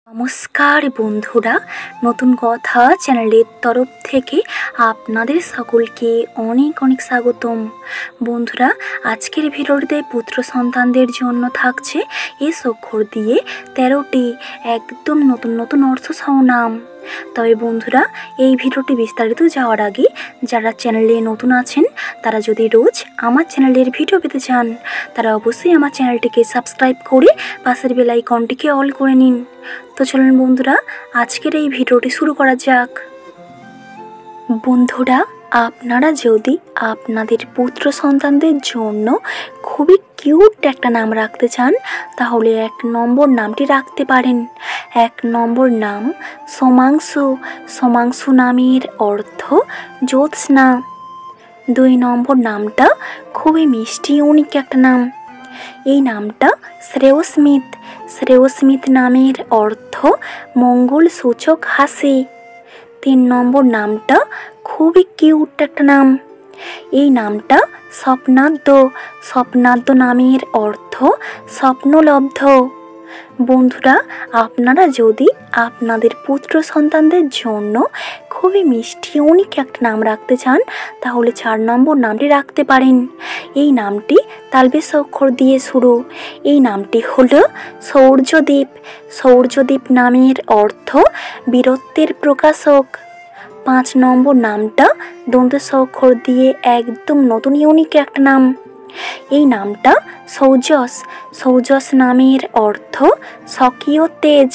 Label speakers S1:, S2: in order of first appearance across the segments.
S1: নমস্কার বন্ধুরা, নতুন কথা চ্যানেলের তরফ থেকে আপনাদের সকলকে অনেক অনেক স্বাগতম। বন্ধুরা, আজকের ভিডিওতে পুত্র সন্তানদের জন্য থাকছে এস অক্ষর দিয়ে 13টি একদম নতুন নতুন অর্থসহ নাম। তবে বন্ধুরা, এই ভিডিওটি বিস্তারিত যাওয়ার আগে যারা চ্যানেলে নতুন আছেন তারা যদি রোজ আমার চ্যানেলের ভিডিও পেতে চান তারা অবশ্যই আমার চ্যানেলটিকে সাবস্ক্রাইব করে পাশের বেল আইকনটিকে অল করে নিন। তো চলুন বন্ধুরা, আজকের এই ভিডিওটি শুরু করা যাক। বন্ধুরা, আপনারা যদি আপনাদের পুত্র সন্তানদের জন্য খুবই কিউট একটা নাম রাখতে চান তাহলে 1 নম্বর নামটি রাখতে পারেন। 1 নম্বর নাম সোমাংশু। সোমাংশু নামের অর্থ জ্যোৎস্না। 2 নম্বর নামটা খুবই মিষ্টি ইউনিক একটা নাম। এই নামটা শ্রেয়স্মিত। শ্রেয়স্মিত নামের অর্থ মঙ্গল সূচক হাসি। 3 নম্বর নামটা খুবই কিউট একটা নাম। এই নামটা স্বপ্নাদ্য। স্বপ্নাদ্য নামের অর্থ স্বপ্নলব্ধ। বন্ধুরা, আপনারা যদি আপনাদের পুত্র সন্তানদের জন্য খুবই মিষ্টি ইউনিক একটা নাম রাখতে চান তাহলে 4 নম্বর নামটি রাখতে পারেন। এই নামটি তালবেশ অক্ষর দিয়ে শুরু। এই নামটি হলো সৌর্যদীপ। সৌর্যদীপ নামের অর্থ বীরত্বের প্রকাশক। 5 নম্বর নামটা দন্তেশ অক্ষর দিয়ে একদম নতুন ইউনিক একটা নাম। এই নামটা সৌজস। সৌজস নামের অর্থ স্বকীয় তেজ।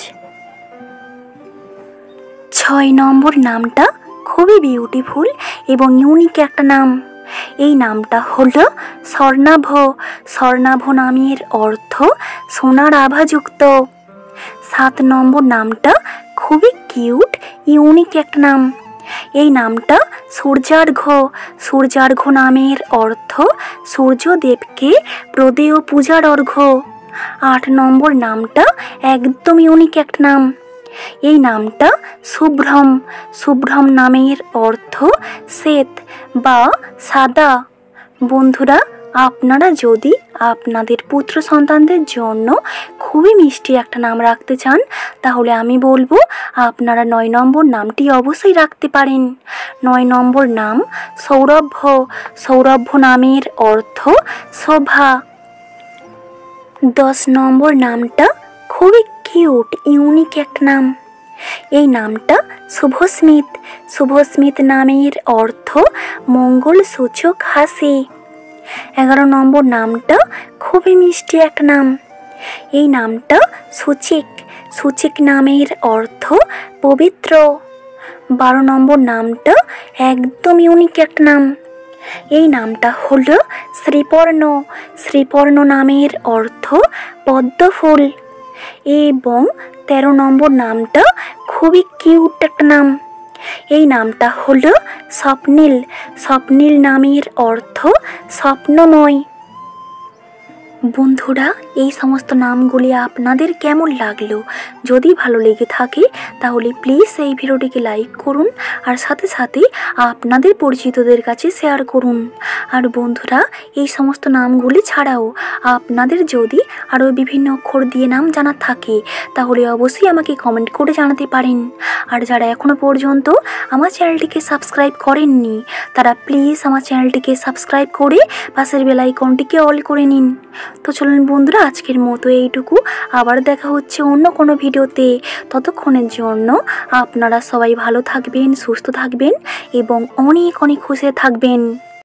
S1: 6 নম্বর নামটা খুবই বিউটিফুল এবং ইউনিক একটা নাম। এই নামটা হলো স্বর্ণাভ। স্বর্ণাভ নামের অর্থ সোনার আভাযুক্ত। 7 নম্বর নামটা খুবই কিউট ইউনিক একটা নাম। এই নামটা সূর্যার্ঘ্য। সূর্যার্ঘ্য নামের অর্থ সূর্যদেবকে প্রদেয় পূজার অর্ঘ্য। 8 নম্বর নামটা একদম ইউনিক একটা নাম। এই নামটা শুভ্রম। শুভ্রম নামের অর্থ শ্বেত বা সাদা। বন্ধুরা, আপনারা যদি আপনাদের পুত্র সন্তানদের জন্য খুবই মিষ্টি একটা নাম রাখতে চান তাহলে আমি বলবো আপনারা 9 নম্বর নামটি অবশ্যই রাখতে পারেন। 9 নম্বর নাম সৌরভ্য। সৌরভ্য নামের অর্থ শোভা। 10 নম্বর নামটা খুবই কিউট ইউনিক একটা নাম। এই নামটা শুভস্মিত। শুভস্মিত নামের অর্থ মঙ্গল সূচক হাসি। 11 নম্বর নামটা খুবই মিষ্টি একটা নাম। এই নামটা সূচিক। সূচিক নামের অর্থ পবিত্র। 12 নম্বর নামটা একদম ইউনিক একটা নাম। এই নামটা হলো শ্রীপর্ণ। শ্রীপর্ণ নামের অর্থ পদ্মফুল। এবং 13 নম্বর নামটা খুবই কিউট একটা নাম। এই নামটা হলো স্বপ্নীল। স্বপ্নীল নামের অর্থ স্বপ্নময়। বন্ধুরা, এই সমস্ত নামগুলি আপনাদের কেমন লাগলো? যদি ভালো লেগে থাকে তাহলে প্লিজ এই ভিডিওটিকে লাইক করুন আর সাথে সাথে আপনাদের পরিচিতদের কাছে শেয়ার করুন। আর বন্ধুরা, এই সমস্ত নামগুলি ছাড়াও আপনাদের যদি আরও বিভিন্ন অক্ষর দিয়ে নাম জানা থাকে তাহলে অবশ্যই আমাকে কমেন্ট করে জানাতে পারেন। আর যারা এখনও পর্যন্ত আমার চ্যানেলটিকে সাবস্ক্রাইব করেননি তারা প্লিজ আমার চ্যানেলটিকে সাবস্ক্রাইব করে পাশের বেল আইকনটিকে অল করে নিন। তো চলুন বন্ধুরা, আজকের মতো এইটুকু। আবার দেখা হচ্ছে অন্য কোনো ভিডিওতে। ততক্ষণের জন্য আপনারা সবাই ভালো থাকবেন, সুস্থ থাকবেন এবং অনেক অনেক খুশি থাকবেন।